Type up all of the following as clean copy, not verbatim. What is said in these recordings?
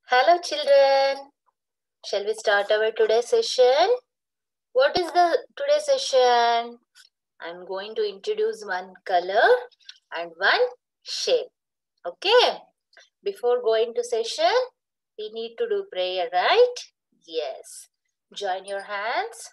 Hello children, shall we start our today's session? What is the today's session? I'm going to introduce one color and one shape. Okay, before going to session, we need to do prayer, right? Yes. Join your hands.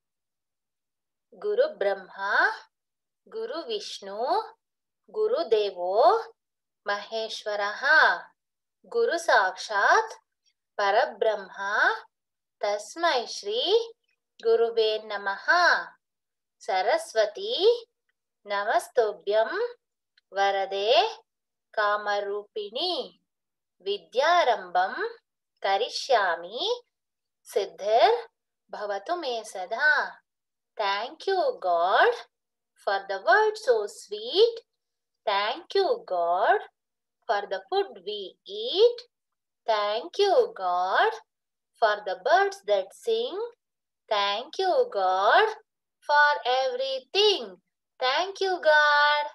Guru Brahma, Guru Vishnu, Guru Devo, Maheshwaraha, Guru Sakshat, Parabrahma, Tasmai Shri Guruve Namaha. Saraswati Namastobhyam Varade Kamarupini Vidyarambam Karishyami Siddhir Bhavatu Me Sada. Thank you, God, for the word so sweet. Thank you, God, for the food we eat. Thank you, God, for the birds that sing. Thank you, God, for everything. Thank you, God.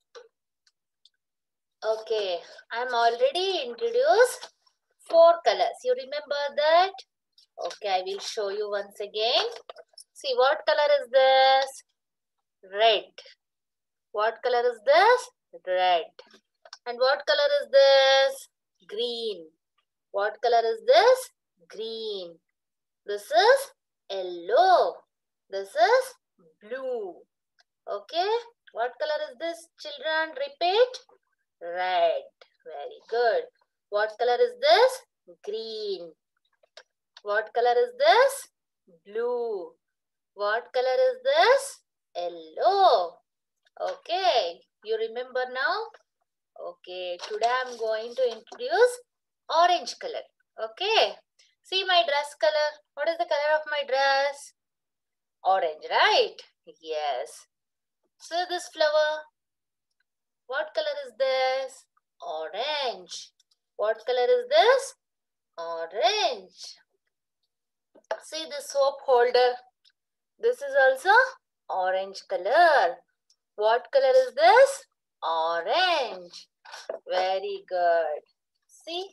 Okay, I'm already introduced 4 colors. You remember that? Okay, I will show you once again. See, what color is this? Red. What color is this? Red. And what color is this? Green. What color is this? Green. This is yellow. This is blue. Okay. What color is this, children? Repeat. Red. Very good. What color is this? Green. What color is this? Blue. What color is this? Yellow. Okay. You remember now? Okay. Today I am going to introduce orange color. Okay. See my dress color. What is the color of my dress? Orange, right? Yes. So this flower. What color is this? Orange. What color is this? Orange. See this soap holder. This is also orange color. What color is this? Orange. Very good. See?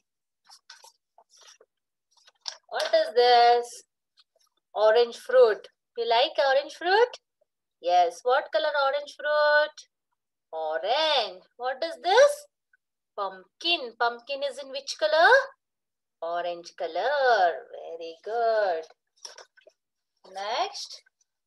What is this? Orange fruit. You like orange fruit? Yes. What color orange fruit? Orange. What is this? Pumpkin. Pumpkin is in which color? Orange color. Very good. Next.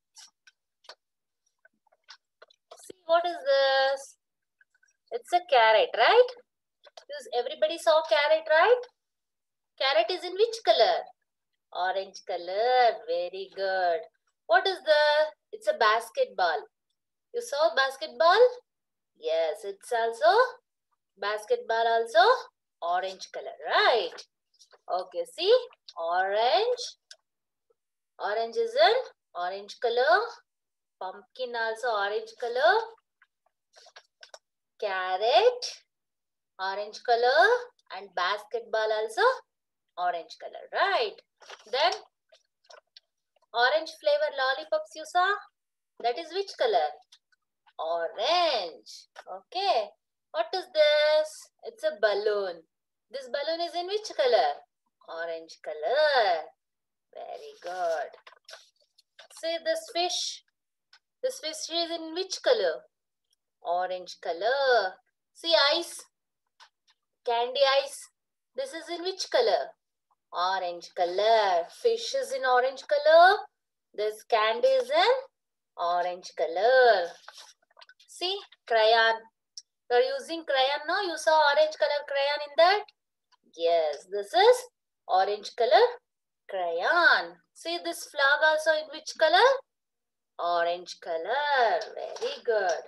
See, what is this? It's a carrot, right? Everybody saw carrot, right? Carrot is in which color? Orange color. Very good. What is it's a basketball. You saw basketball? Yes, it's also basketball also orange color, right? Okay, see? Orange. Orange is an orange color. Pumpkin also orange color. Carrot, orange color. And basketball also orange color, right? Then orange flavor lollipops you saw? That is which color? Orange. Okay. What is this? It's a balloon. This balloon is in which color? Orange color. Very good. See this fish. This fish is in which color? Orange color. See ice. Candy ice. This is in which color? Orange color. Fish is in orange color. This candy is in orange color. See, crayon. You are using crayon now. You saw orange color crayon in that? Yes, this is orange color crayon. See this flag also in which color? Orange color. Very good.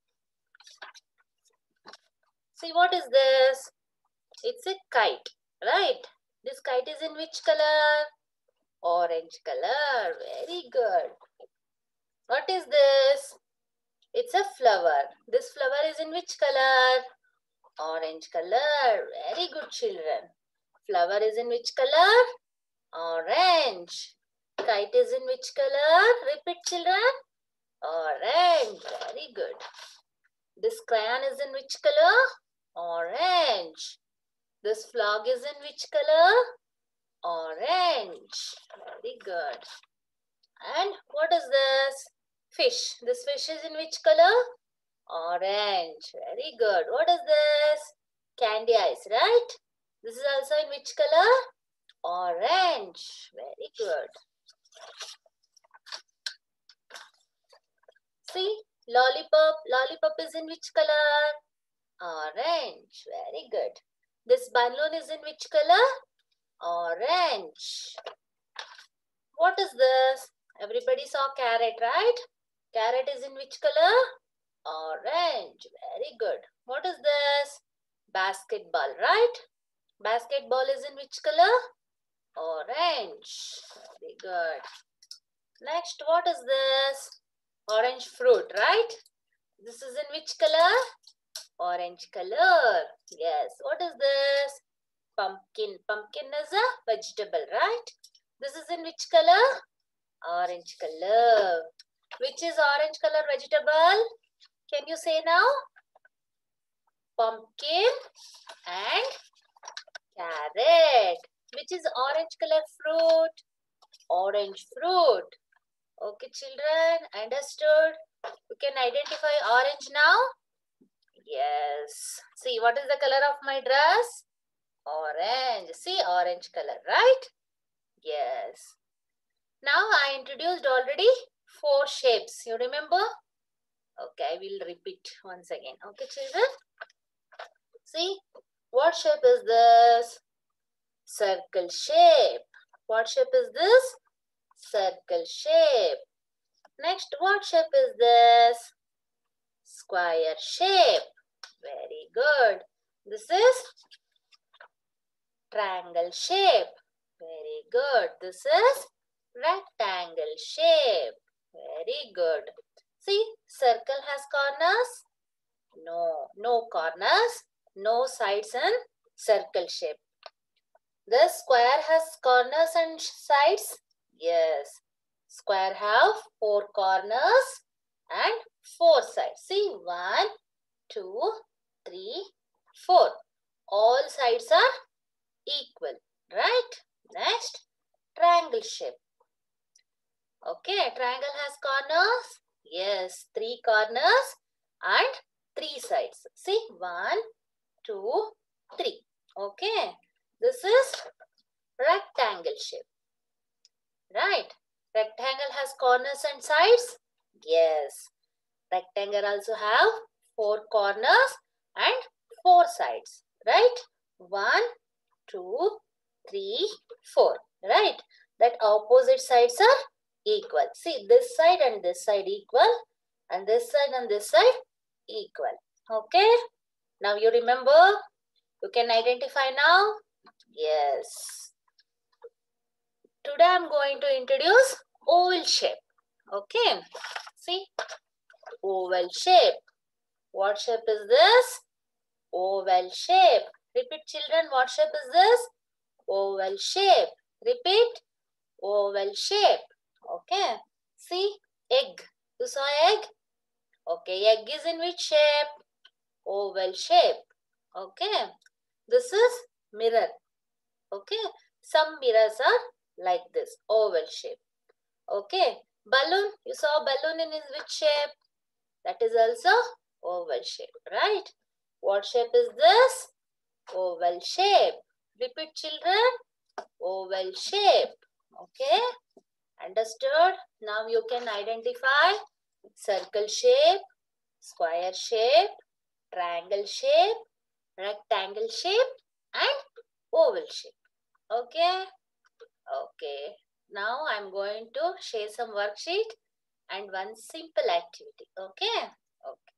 See what is this? It's a kite, right? This kite is in which color? Orange color. Very good. What is this? It's a flower. This flower is in which color? Orange color. Very good, children. Flower is in which color? Orange. Kite is in which color? Repeat, children. Orange. Very good. This crayon is in which color? Orange. This frog is in which color? Orange. Very good. And what is this? Fish. This fish is in which color? Orange. Very good. What is this? Candy eyes, right? This is also in which color? Orange. Very good. See, lollipop. Lollipop is in which color? Orange. Very good. This balloon is in which color? Orange. What is this? Everybody saw carrot, right? Carrot is in which color? Orange. Very good. What is this? Basketball, right? Basketball is in which color? Orange. Very good. Next, what is this? Orange fruit, right? This is in which color? Orange color. Yes. What is this? Pumpkin. Pumpkin is a vegetable, right? This is in which color? Orange color. Which is orange color vegetable? Can you say now? Pumpkin and carrot. Which is orange color fruit? Orange fruit. Okay, children, understood? You can identify orange now? Yes. See, what is the color of my dress? Orange. See, orange color, right? Yes. Now, I introduced already 4 shapes. You remember? Okay, I will repeat once again. Okay, children? See, what shape is this? Circle shape. What shape is this? Circle shape. Next, what shape is this? Square shape. Very good. This is triangle shape. Very good. This is rectangle shape. Very good. See, circle has corners? No, no corners, no sides in circle shape. The square has corners and sides? Yes. Square have 4 corners and 4 sides. See, 1, 2, 3, 4. All sides are equal, right? Next, triangle shape. Okay, triangle has corners? Yes, 3 corners and 3 sides. See, 1, 2, 3. Okay, this is rectangle shape. Right? Rectangle has corners and sides? Yes. Rectangle also have 4 corners and 4 sides. Right? 1, 2, 3, 4. Right? That opposite sides are equal. See, this side and this side equal, and this side and this side equal. Okay? Now you remember? You can identify now? Yes. Today I am going to introduce oval shape. Okay? See? Oval shape. What shape is this? Oval shape. Repeat, children. What shape is this? Oval shape. Repeat. Oval shape. Okay? See? Egg. You saw egg? Okay. Egg is in which shape? Oval shape. Okay? This is mirror. Okay? Some mirrors are like this, oval shape. Okay? Balloon. You saw balloon in which shape? That is also oval shape, right? What shape is this? Oval shape. Repeat, children. Oval shape. Okay? Understood? Now you can identify circle shape, square shape, triangle shape, rectangle shape and oval shape. Okay? Okay. Now I'm going to share some worksheet and one simple activity. Okay? Okay.